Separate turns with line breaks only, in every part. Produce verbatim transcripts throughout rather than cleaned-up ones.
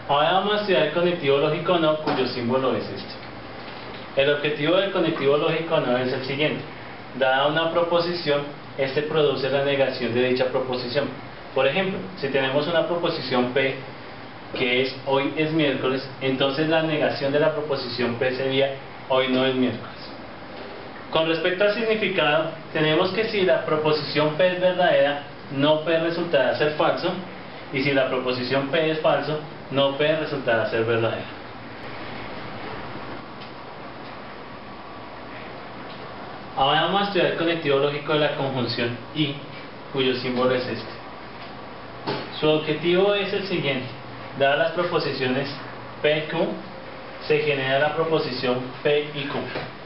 Ahora vamos a estudiar el conectivo lógico no, cuyo símbolo es este. El objetivo del conectivo lógico no es el siguiente. Dada una proposición, este produce la negación de dicha proposición. Por ejemplo, si tenemos una proposición P que es hoy es miércoles, entonces la negación de la proposición P sería hoy no es miércoles. Con respecto al significado, tenemos que si la proposición P es verdadera, no P resultará ser falso, y si la proposición P es falso, no P resultará ser verdadera. Ahora vamos a estudiar el conectivo lógico de la conjunción y, cuyo símbolo es este. Su objetivo es el siguiente: dadas las proposiciones P y Q, se genera la proposición P y Q.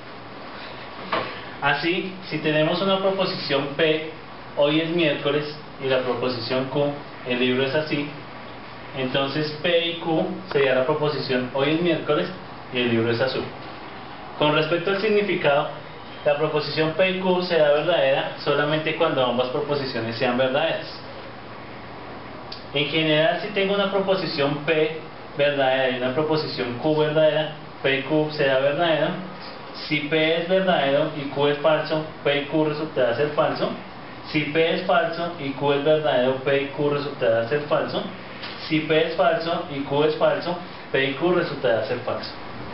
Así, si tenemos una proposición P, hoy es miércoles, y la proposición Q, el libro es así, entonces P y Q sería la proposición hoy es miércoles y el libro es azul. Con respecto al significado, la proposición P y Q será verdadera solamente cuando ambas proposiciones sean verdaderas. En general, si tengo una proposición P verdadera y una proposición Q verdadera, P y Q será verdadero. Si P es verdadero y Q es falso, P y Q resultará ser falso. Si P es falso y Q es verdadero, P y Q resultará ser falso. Si P es falso y Q es falso, P y Q resultará ser falso.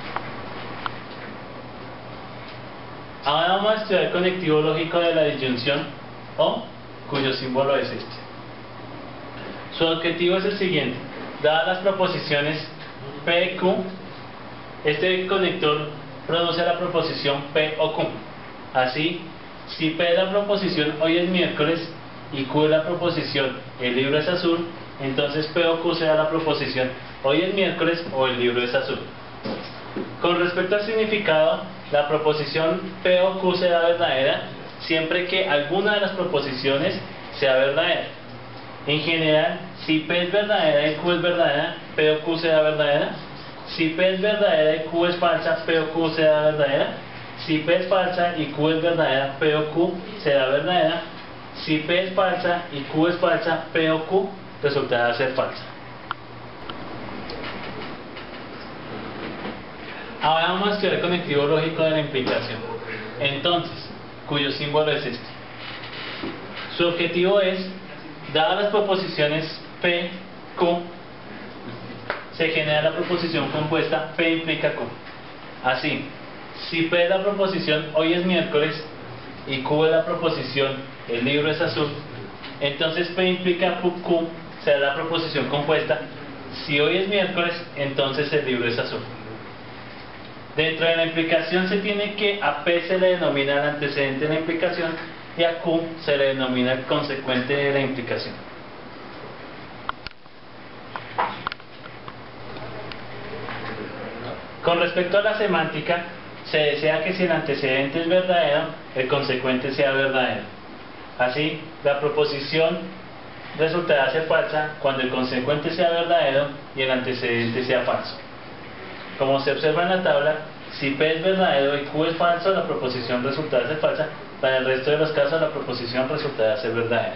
Ahora vamos a estudiar el conectivo lógico de la disyunción O, cuyo símbolo es este. Su objetivo es el siguiente: dadas las proposiciones P y Q, este conector produce la proposición P o Q. Así, si P es la proposición hoy es miércoles y Q es la proposición el libro es azul, entonces P o Q será la proposición hoy es miércoles o el libro es azul. Con respecto al significado, la proposición P o Q será verdadera siempre que alguna de las proposiciones sea verdadera. En general, si P es verdadera y Q es verdadera, P o Q será verdadera. Si P es verdadera y Q es falsa, P o Q será verdadera. Si P es falsa y Q es verdadera, P o Q será verdadera. Si P es falsa y Q es falsa, P o Q resultará ser falsa. Ahora vamos a estudiar el conectivo lógico de la implicación. Entonces, cuyo símbolo es este. Su objetivo es, dadas las proposiciones P, Q, se genera la proposición compuesta P implica Q. Así, si P es la proposición hoy es miércoles y Q es la proposición el libro es azul, entonces P implica Q, Q será la proposición compuesta si hoy es miércoles, entonces el libro es azul. Dentro de la implicación se tiene que a P se le denomina el antecedente de la implicación y a Q se le denomina el consecuente de la implicación. Con respecto a la semántica, se desea que si el antecedente es verdadero, el consecuente sea verdadero. Así, la proposición resultará ser falsa cuando el consecuente sea verdadero y el antecedente sea falso. Como se observa en la tabla, si P es verdadero y Q es falso, la proposición resultará ser falsa. Para el resto de los casos, la proposición resultará ser verdadera.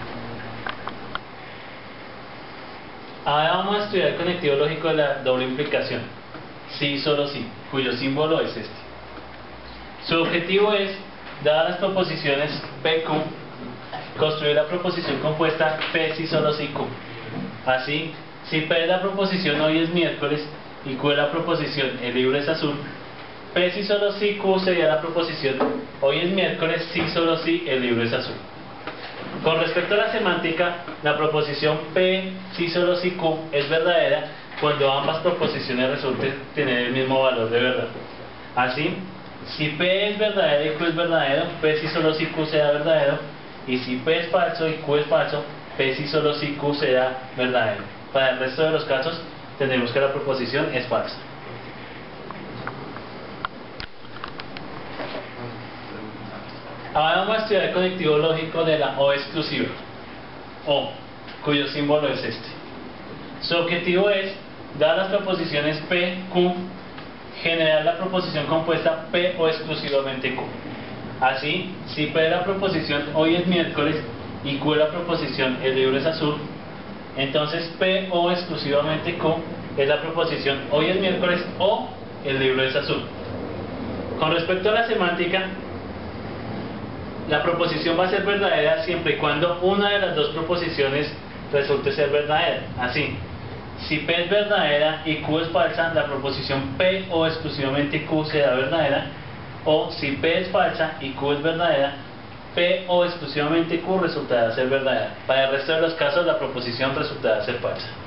Ahora vamos a estudiar el conectivo lógico de la doble implicación. Sí, solo sí, cuyo símbolo es este. Su objetivo es, dadas las proposiciones P y Q, construir la proposición compuesta P si solo sí Q. Así, si P es la proposición hoy es miércoles y Q es la proposición el libro es azul, P si solo sí Q sería la proposición hoy es miércoles si solo sí el libro es azul. Con respecto a la semántica, la proposición P si solo sí Q es verdadera cuando ambas proposiciones resulten tener el mismo valor de verdad. Así, si P es verdadero y Q es verdadero, P si solo sí Q será verdadero, y si P es falso y Q es falso, P si solo sí Q será verdadero. Para el resto de los casos, tendremos que la proposición es falsa. Ahora vamos a estudiar el conectivo lógico de la O exclusiva, O, cuyo símbolo es este. Su objetivo es, dadas las proposiciones P, Q, generar la proposición compuesta P o exclusivamente Q. Así, si P es la proposición hoy es miércoles y Q es la proposición el libro es azul, entonces P o exclusivamente Q es la proposición hoy es miércoles o el libro es azul. Con respecto a la semántica, la proposición va a ser verdadera siempre y cuando una de las dos proposiciones resulte ser verdadera. Así, si P es verdadera y Q es falsa, la proposición P o exclusivamente Q será verdadera. O si P es falsa y Q es verdadera, P o exclusivamente Q resultará ser verdadera. Para el resto de los casos, la proposición resultará ser falsa.